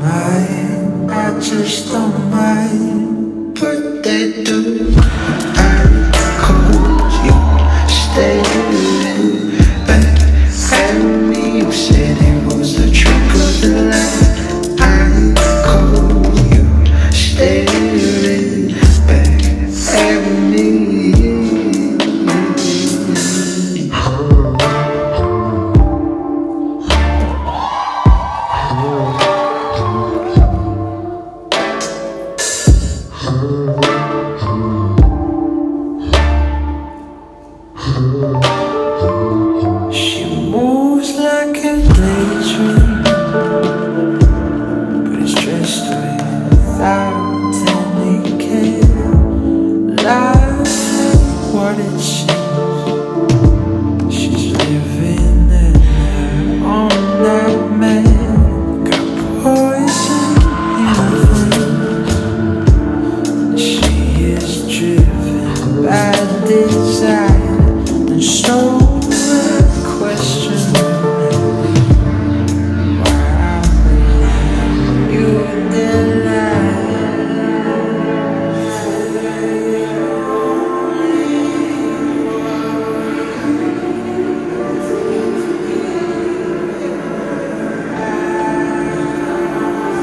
mind, I just don't mind what they do. I called you, staring back at me. You said it was the trick of the light. I called you, staring back at me. She moves like a daydream, but it's dressed without any care. Life ain't what it seems. She's living in her own nightmare. Got poison in her veins. She is driven by desire. And so I question why I believe you deny.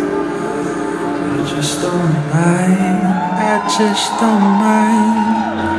I just don't mind, I just don't mind